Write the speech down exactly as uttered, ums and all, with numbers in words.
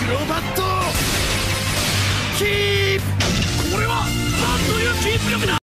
クロバットキープ。これは何というキープ力だ。